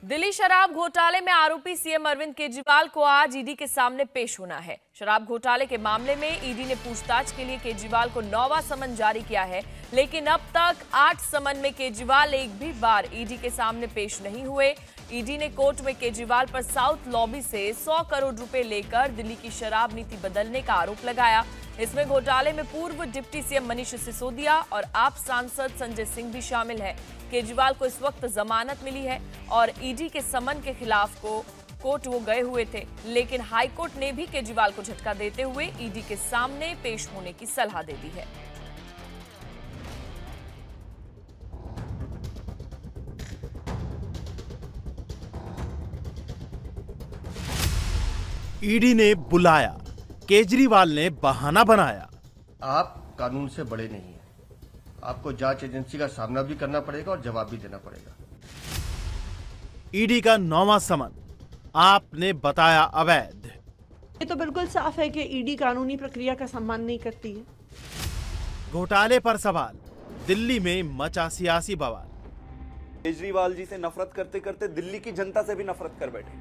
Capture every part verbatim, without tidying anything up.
दिल्ली शराब घोटाले में आरोपी सीएम अरविंद केजरीवाल को आज ईडी के सामने पेश होना है। शराब घोटाले के मामले में ईडी ने पूछताछ के लिए केजरीवाल को नौवां समन जारी किया है, लेकिन अब तक आठ समन में केजरीवाल एक भी बार ईडी के सामने पेश नहीं हुए। ईडी ने कोर्ट में केजरीवाल पर साउथ लॉबी से सौ करोड़ रुपए लेकर दिल्ली की शराब नीति बदलने का आरोप लगाया। इसमें घोटाले में पूर्व डिप्टी सीएम मनीष सिसोदिया और आप सांसद संजय सिंह भी शामिल है। केजरीवाल को इस वक्त जमानत मिली है और ईडी के समन के खिलाफ को कोर्ट वो गए हुए थे, लेकिन हाईकोर्ट ने भी केजरीवाल को झटका देते हुए ईडी के सामने पेश होने की सलाह दे दी है। ईडी ने बुलाया, केजरीवाल ने बहाना बनाया। आप कानून से बड़े नहीं हैं, आपको जांच एजेंसी का सामना भी करना पड़ेगा और जवाब भी देना पड़ेगा। ईडी का नौवां समन आपने बताया अवैध। ये तो बिल्कुल साफ है कि ईडी कानूनी प्रक्रिया का सम्मान नहीं करती है। घोटाले पर सवाल, दिल्ली में मचा सियासी बवाल। केजरीवाल जी से नफरत करते करते दिल्ली की जनता से भी नफरत कर बैठे।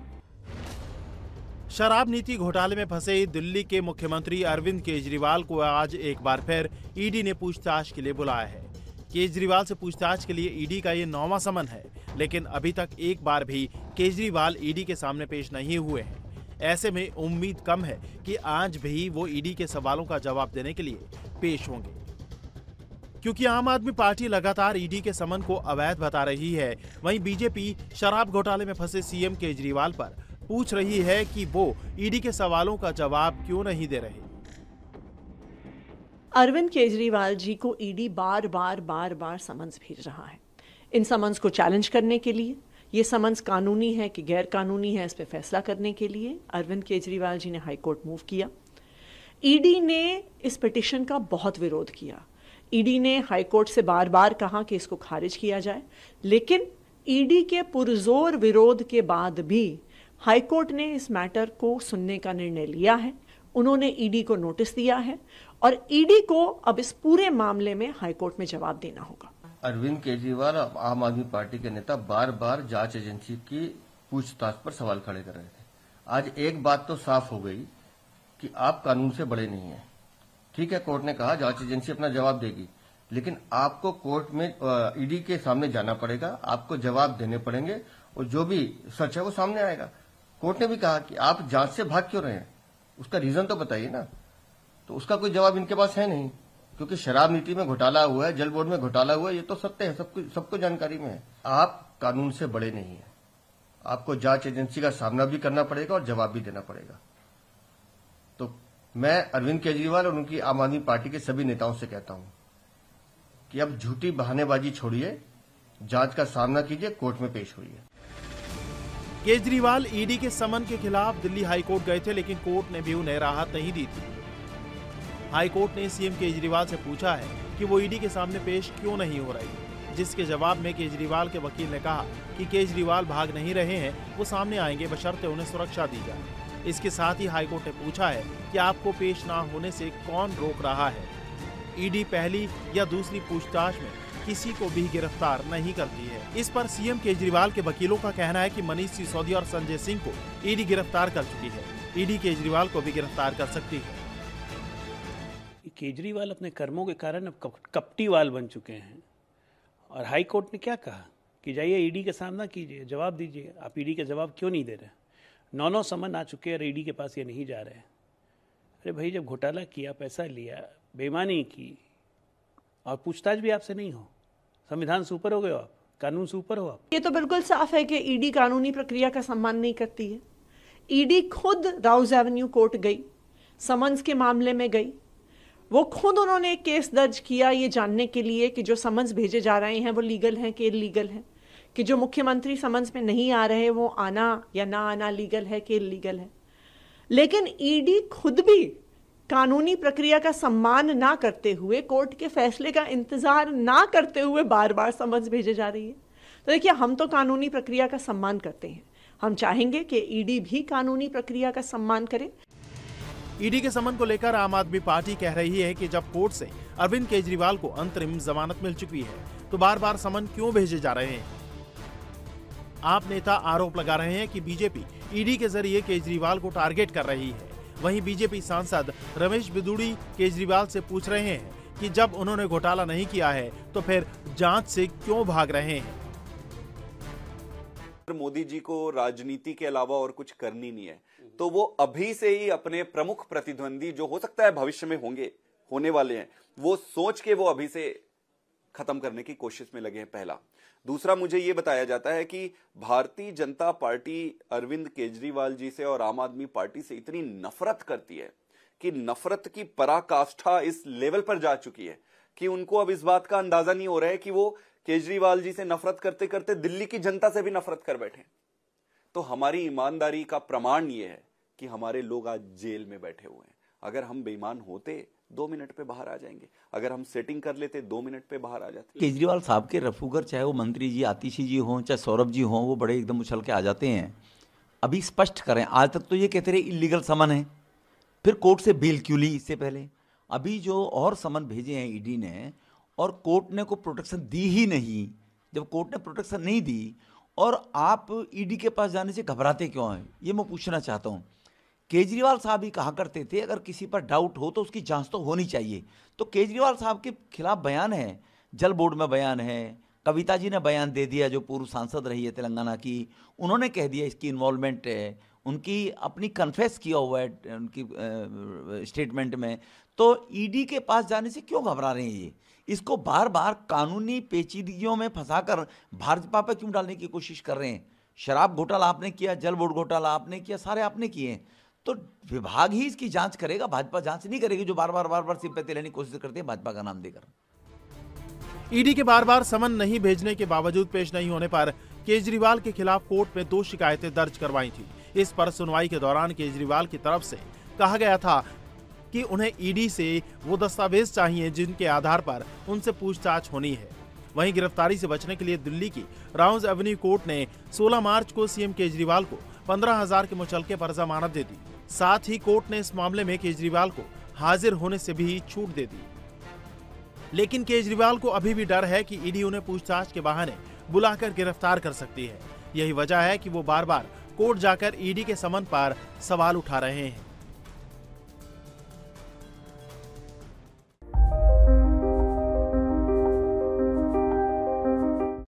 शराब नीति घोटाले में फंसे दिल्ली के मुख्यमंत्री अरविंद केजरीवाल को आज एक बार फिर ईडी ने पूछताछ के लिए बुलाया है। केजरीवाल से पूछताछ के लिए ईडी का ये नौवां समन है, लेकिन अभी तक एक बार भी केजरीवाल ईडी के सामने पेश नहीं हुए हैं। ऐसे में उम्मीद कम है कि आज भी वो ईडी के सवालों का जवाब देने के लिए पेश होंगे, क्योंकि आम आदमी पार्टी लगातार ईडी के समन को अवैध बता रही है। वहीं बीजेपी शराब घोटाले में फंसे सीएम केजरीवाल पर पूछ रही है कि वो ईडी के सवालों का जवाब क्यों नहीं दे रहे। अरविंद केजरीवाल जी को ईडी बार बार बार बार समन्स भेज रहा है। इन समन्स को चैलेंज करने के लिए, ये समन्स कानूनी है कि गैर कानूनी है, इस पे फैसला करने के लिए अरविंद केजरीवाल जी ने हाईकोर्ट मूव किया। ईडी ने इस पिटीशन का बहुत विरोध किया। ईडी ने हाईकोर्ट से बार बार कहा कि इसको खारिज किया जाए, लेकिन ईडी के पुरजोर विरोध के बाद भी हाईकोर्ट ने इस मैटर को सुनने का निर्णय लिया है। उन्होंने ईडी को नोटिस दिया है और ईडी को अब इस पूरे मामले में हाईकोर्ट में जवाब देना होगा। अरविंद केजरीवाल आम आदमी पार्टी के नेता बार बार जांच एजेंसी की पूछताछ पर सवाल खड़े कर रहे थे। आज एक बात तो साफ हो गई कि आप कानून से बड़े नहीं हैं। ठीक है, कोर्ट ने कहा जांच एजेंसी अपना जवाब देगी, लेकिन आपको कोर्ट में ईडी के सामने जाना पड़ेगा, आपको जवाब देने पड़ेंगे और जो भी सच है वो सामने आएगा। कोर्ट ने भी कहा कि आप जांच से भाग क्यों रहे हैं, उसका रीजन तो बताइए ना। तो उसका कोई जवाब इनके पास है नहीं, क्योंकि शराब नीति में घोटाला हुआ है, जल बोर्ड में घोटाला हुआ है, ये तो सत्य है, सबको सबको जानकारी में है। आप कानून से बड़े नहीं हैं, आपको जांच एजेंसी का सामना भी करना पड़ेगा और जवाब भी देना पड़ेगा। तो मैं अरविंद केजरीवाल और उनकी आम आदमी पार्टी के सभी नेताओं से कहता हूं कि अब झूठी बहानेबाजी छोड़िए, जांच का सामना कीजिए, कोर्ट में पेश होइए। केजरीवाल ईडी के समन के खिलाफ दिल्ली हाईकोर्ट गए थे, लेकिन कोर्ट ने भी उन्हें राहत नहीं दी थी। हाईकोर्ट ने सीएम केजरीवाल से पूछा है कि वो ईडी के सामने पेश क्यों नहीं हो रहे, जिसके जवाब में केजरीवाल के वकील ने कहा कि केजरीवाल भाग नहीं रहे हैं, वो सामने आएंगे बशर्ते उन्हें सुरक्षा दी जाए। इसके साथ ही हाईकोर्ट ने पूछा है कि आपको पेश ना होने से कौन रोक रहा है। ईडी पहली या दूसरी पूछताछ में किसी को भी गिरफ्तार नहीं करती है। इस पर सीएम केजरीवाल के वकीलों का कहना है कि मनीष सिसोदिया और संजय सिंह को ईडी गिरफ्तार कर चुकी है। ईडी केजरीवाल को भी गिरफ्तार कर सकती है। केजरीवाल अपने कर्मों के कारण अब कपटीवाल बन चुके हैं और हाई कोर्ट ने क्या कहा कि जाइए ईडी का सामना कीजिए, जवाब दीजिए। आप ईडी का जवाब क्यों नहीं दे रहे? नौ नौ समन आ चुके हैं और ईडी के पास ये नहीं जा रहे। अरे भाई, जब घोटाला किया, पैसा लिया, बेईमानी की और पूछताछ भी आपसे नहीं हो, संविधान से ऊपर हो गए हो आप, कानून से ऊपर हो आप। ये तो बिल्कुल साफ है कि ईडी कानूनी प्रक्रिया का सम्मान नहीं करती है। ईडी खुद राउज एवेन्यू कोर्ट गई, समन्स के मामले में गई। वो खुद उन्होंने एक केस दर्ज किया ये जानने के लिए कि जो समन्स भेजे जा रहे हैं वो लीगल हैं कि इलीगल हैं, कि जो मुख्यमंत्री समन्स में नहीं आ रहे वो आना या ना आना लीगल है कि इलीगल है। लेकिन ईडी खुद भी कानूनी प्रक्रिया का सम्मान ना करते हुए, कोर्ट के फैसले का इंतजार ना करते हुए बार बार समन्स भेजे जा रही है। तो देखिए, हम तो कानूनी प्रक्रिया का सम्मान करते हैं। हम चाहेंगे कि ईडी भी कानूनी प्रक्रिया का सम्मान करे। ईडी के समन को लेकर आम आदमी पार्टी कह रही है कि जब कोर्ट से अरविंद केजरीवाल को अंतरिम जमानत मिल चुकी है तो बार बार समन क्यों भेजे जा रहे हैं। आप नेता आरोप लगा रहे हैं कि बीजेपी ईडी के जरिए केजरीवाल को टारगेट कर रही है। वहीं बीजेपी सांसद रमेश बिदुड़ी केजरीवाल से पूछ रहे हैं कि जब उन्होंने घोटाला नहीं किया है तो फिर जांच से क्यों भाग रहे हैं। मोदी जी को राजनीति के अलावा और कुछ करनी नहीं है, तो वो अभी से ही अपने प्रमुख प्रतिद्वंदी जो हो सकता है भविष्य में होंगे होने वाले हैं, वो सोच के वो अभी से खत्म करने की कोशिश में लगे हैं। पहला। दूसरा, मुझे ये बताया जाता है कि भारतीय जनता पार्टी अरविंद केजरीवाल जी से और आम आदमी पार्टी से इतनी नफरत करती है कि नफरत की पराकाष्ठा इस लेवल पर जा चुकी है कि उनको अब इस बात का अंदाजा नहीं हो रहा है कि वो केजरीवाल जी से नफरत करते करते दिल्ली की जनता से भी नफरत कर बैठे। तो हमारी ईमानदारी का प्रमाण ये है कि हमारे लोग आज जेल में बैठे हुए हैं। अगर हम बेईमान होते दो मिनट पे बाहर आ जाएंगे, अगर हम सेटिंग कर लेते दो मिनट पे बाहर आ जाते। केजरीवाल साहब के रफूगर, चाहे वो मंत्री जी आतिशी जी हों चाहे सौरभ जी हों, वो बड़े एकदम उछल के आ जाते हैं। अभी स्पष्ट करें, आज तक तो ये कहते रहे इलीगल समन है, फिर कोर्ट से बेल क्यों ली इससे पहले। अभी जो और समन भेजे हैं ईडी ने और कोर्ट ने को प्रोटेक्शन दी ही नहीं, जब कोर्ट ने प्रोटेक्शन नहीं दी और आप ईडी के पास जाने से घबराते क्यों हैं, ये मैं पूछना चाहता हूँ। केजरीवाल साहब ही कहा करते थे अगर किसी पर डाउट हो तो उसकी जांच तो होनी चाहिए। तो केजरीवाल साहब के खिलाफ बयान है, जल बोर्ड में बयान है, कविता जी ने बयान दे दिया जो पूर्व सांसद रही है तेलंगाना की, उन्होंने कह दिया इसकी इन्वॉल्वमेंट है, उनकी अपनी कन्फेस किया हुआ है उनकी स्टेटमेंट में। तो ईडी के पास जाने से क्यों घबरा रहे हैं ये, इसको बार बार कानूनी पेचीदगियों में फंसाकर भाजपा पर क्यों डालने की कोशिश कर रहे हैं। शराब घोटाला आपने किया, जल बोर्ड घोटाला आपने किया, सारे आपने किए हैं, तो विभाग ही इसकी जांच करेगा, भाजपा जांच नहीं करेगी, जो बार बार बार बार सिंपैथी लेने की कोशिश करते हैं भाजपा का नाम देकर। ईडी के बार बार समन नहीं भेजने के बावजूद पेश नहीं होने पर केजरीवाल के खिलाफ कोर्ट में दो शिकायतें दर्ज करवाई थी। इस पर सुनवाई के दौरान केजरीवाल की तरफ से कहा गया था कि उन्हें ईडी से वो दस्तावेज चाहिए जिनके आधार पर उनसे पूछताछ होनी है। वहीं गिरफ्तारी से बचने के लिए दिल्ली की राउज एवेन्यू कोर्ट ने सोलह मार्च को सीएम केजरीवाल को पंद्रह हजार के मुचलके पर जमानत दे दी। साथ ही कोर्ट ने इस मामले में केजरीवाल को हाजिर होने से भी छूट दे दी। लेकिन केजरीवाल को अभी भी डर है कि ईडी उन्हें पूछताछ के बहाने बुलाकर गिरफ्तार कर सकती है। यही वजह है कि वो बार बार कोर्ट जाकर ईडी के समन पर सवाल उठा रहे हैं।